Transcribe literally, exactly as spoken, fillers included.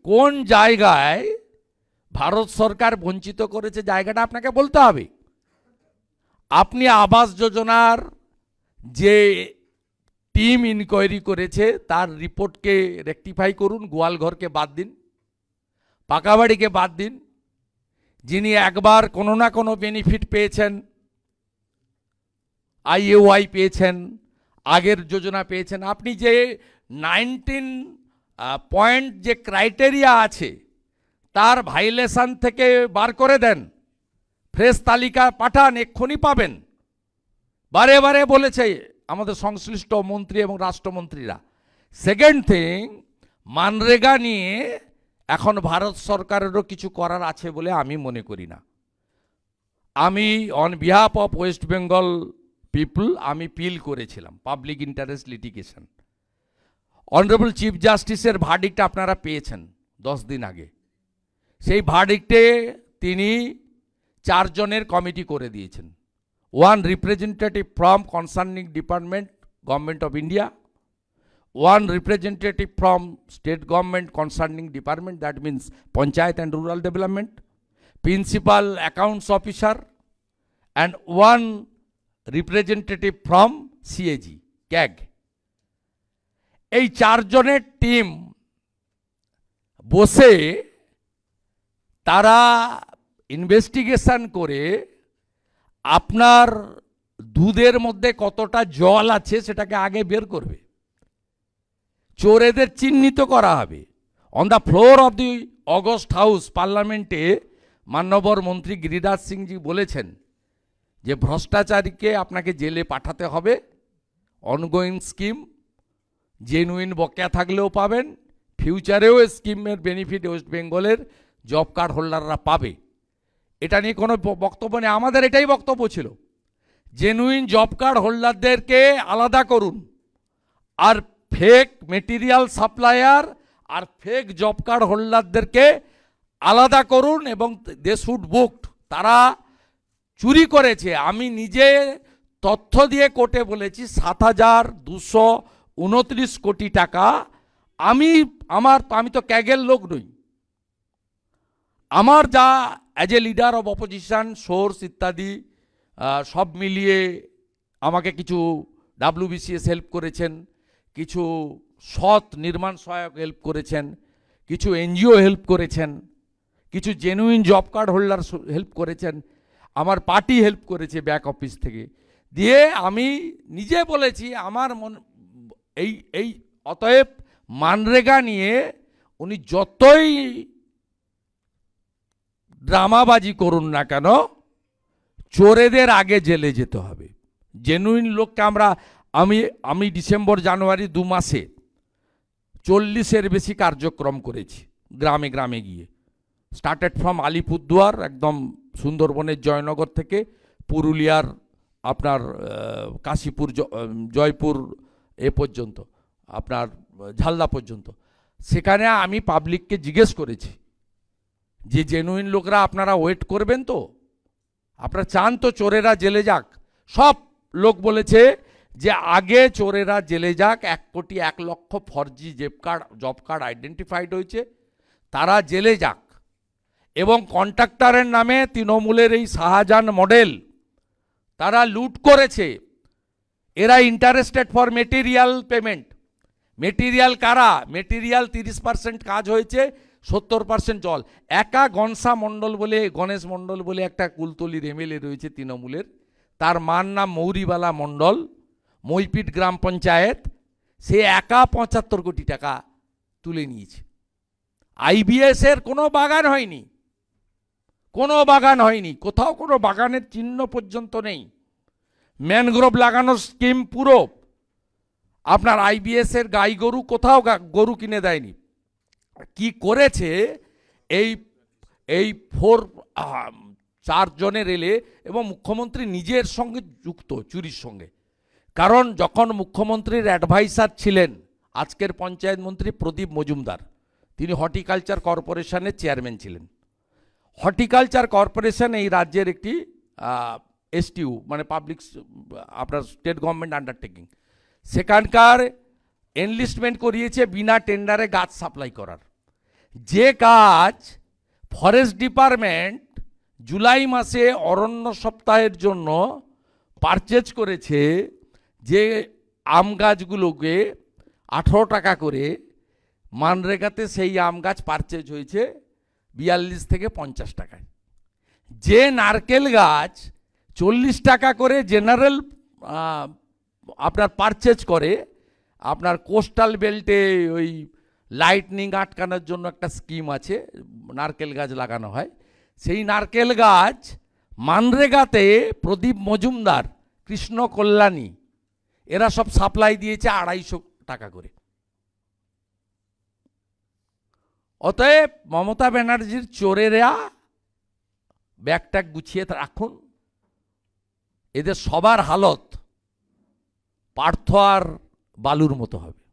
কোন জায়গায় ভারত সরকার বঞ্চিত করেছে জায়গাটা আপনাকে বলতে হবে। আপনি আবাস যোজনার যে টিম ইনকোয়ারি করেছে তার রিপোর্টকে রেকটিফাই করুন, গোয়ালঘরকে বাদ দিন, পাকা বাড়িকে বাদ দিন। যিনি একবার কোনো না কোনো বেনিফিট পেয়েছেন, আইএওয়াই পেয়েছেন, আগের যোজনা পেয়েছেন, আপনি যে নাইনটিন পয়েন্ট যে ক্রাইটেরিয়া আছে তার ভাইলেশন থেকে বার করে দেন, ফ্রেশ তালিকা পাঠান, এক্ষুনি পাবেন। বারে বারে বলেছে আমাদের সংশ্লিষ্ট মন্ত্রী এবং রাষ্ট্রমন্ত্রীরা। সেকেন্ড থিং, মানরেগা নিয়ে এখন ভারত সরকারেরও কিছু করার আছে বলে আমি মনে করি না। আমি on behalf of West Bengal people আমি পিল করেছিলাম public interest litigation. Honourable chief জাস্টিসের ভার্ডিক্ট আপনারা পেয়েছেন দশ দিন আগে। সেই ভার্ডিক্টে তিনি চারজনের কমিটি করে দিয়েছেন। One representative from concerning department government of India, one representative from state government concerning department, that means Panchayat and Rural Development, principal accounts officer, and one representative from C A G, C A G. এই চারজনের team বসে তারা investigation করে আপনার দুধের মধ্যে কতটা জল আছে সেটাকে আগে বের করবে। চোরেদের চিহ্নিত করা হবে। On the floor of the august house পার্লামেন্টে মাননীয় মন্ত্রী গিরিরাজ সিংজি বলেছেন যে ভ্রষ্টাচারীকে আপনাকে জেলে পাঠাতে হবে, অনগোয়িং স্কিম, জেনুইন বকেয়া থাকলেও পাবেন, ফিউচারেও স্কিমের বেনিফিট ওয়েস্ট বেঙ্গলের জব কার্ড হোল্ডাররা পাবে। এটা নিয়ে কোনো বক্তব্য নেই, আমাদের এটাই বক্তব্য ছিল। জেনুইন জব কার্ড হোল্ডারদেরকে আলাদা করুন, আর ফেক মেটেরিয়াল সাপ্লায়ার আর ফেক জব কার্ড হোল্ডারদেরকে আলাদা করুন এবং দে শুড বুকড। তারা চুরি করেছে। আমি নিজে তথ্য দিয়ে কোর্টে বলেছি সাত হাজার দুশো উনত্রিশ কোটি টাকা। আমি আমার আমি তো ক্যাগের লোক নই, আমার যা as a leader of opposition source ইত্যাদি সব মিলিয়ে আমাকে কিছু ডাব্লিউবিসিএস হেল্প করেছেন, কিছু সৎ নির্মাণ সহায়ক হেল্প করেছেন, কিছু এনজিও হেল্প করেছেন, কিছু genuine job card holder help করেছেন, আমার পার্টি হেল্প করেছে ব্যাক অফিস থেকে দিয়ে। আমি নিজে বলেছি আমার মন এই এই অতএব মানরেগা নিয়ে উনি যতই ড্রামাবাজি করুন না কেন, চোরেদের আগে জেলে যেতে হবে। জেনুইন লোককে আমরা আমি আমি ডিসেম্বর জানুয়ারি দু মাসে চল্লিশের বেশি কার্যক্রম করেছি গ্রামে গ্রামে গিয়ে। স্টার্টেড ফ্রম আলিপুরদুয়ার একদম সুন্দরবনের জয়নগর থেকে পুরুলিয়ার আপনার কাশীপুর জয়পুর এ পর্যন্ত, আপনার ঝালদা পর্যন্ত। সেখানে আমি পাবলিককে জিজ্ঞেস করেছি যে জেনুইন লোকরা আপনারা ওয়েট করবেন তো, আপনারা চান তো চোরেরা জেলে যাক? সব লোক বলেছে যে আগে চোরেরা জেলে যাক। এক কোটি এক লক্ষ ফর্জি job card job card identified হয়েছে, তারা জেলে যাক। এবং কন্ট্রাক্টরের নামে তৃণমূলের এই শাহজাহান মডেল তারা লুট করেছে। এরা interested for material payment. Material কারা? মেটেরিয়াল তিরিশ পার্সেন্ট কাজ হয়েছে, সত্তর পার্সেন্ট জল। একা গনসা মণ্ডল বলে, গণেশ মণ্ডল বলে একটা কুলতলির এমএলএ রয়েছে তৃণমূলের, তার মার নাম মৌরিবালা মণ্ডল, মইপিট গ্রাম পঞ্চায়েত, সে একা পঁচাত্তর কোটি টাকা তুলে নিয়েছে। আইবিএস এর কোনো বাগান হয়নি, কোনো বাগান হয়নি, কোথাও কোনো বাগানের চিহ্ন পর্যন্ত নেই। ম্যানগ্রোভ লাগানোর স্কিম পুরো আপনার আইবিএস এর গাই গরু কোথাও গরু কিনে দেয়নি। কি করেছে এই এই ফোর চারজনের এলে, এবং মুখ্যমন্ত্রী নিজের সঙ্গে যুক্ত চুরির সঙ্গে। কারণ যখন মুখ্যমন্ত্রীর অ্যাডভাইসার ছিলেন আজকের পঞ্চায়েত মন্ত্রী প্রদীপ মজুমদার, তিনি হর্টিকালচার কর্পোরেশনের চেয়ারম্যান ছিলেন। হর্টিকালচার কর্পোরেশন এই রাজ্যের একটি এসটিউ মানে পাবলিক আপনার স্টেট গভর্নমেন্ট আন্ডারটেকিং। সেখানকার এনলিস্টমেন্ট করিয়েছে বিনা টেন্ডারে গাছ সাপ্লাই করার। যে কাজ ফরেস্ট ডিপার্টমেন্ট জুলাই মাসে অরণ্য সপ্তাহের জন্য পারচেজ করেছে, যে আম গাছগুলোকে আঠেরো টাকা করে, মানরেগাতে সেই আম গাছ পারচেজ হয়েছে বিয়াল্লিশ থেকে পঞ্চাশ টাকায়। যে নারকেল গাছ চল্লিশ টাকা করে জেনারেল আপনার পারচেজ করে, আপনার কোস্টাল বেল্টে ওই লাইটনিং আটকানোর জন্য একটা স্কিম আছে, নারকেল গাছ লাগানো হয়, সেই নারকেল গাছ মানরেগাতে প্রদীপ মজুমদার, কৃষ্ণ কল্যাণী এরা সব সাপ্লাই দিয়েছে আড়াইশো টাকা করে। অতএব মমতা ব্যানার্জির চোরেরা ব্যাগট্যাগ গুছিয়ে রাখুন, এদের সবার হালত পার্থ আর বালুর মতো হবে।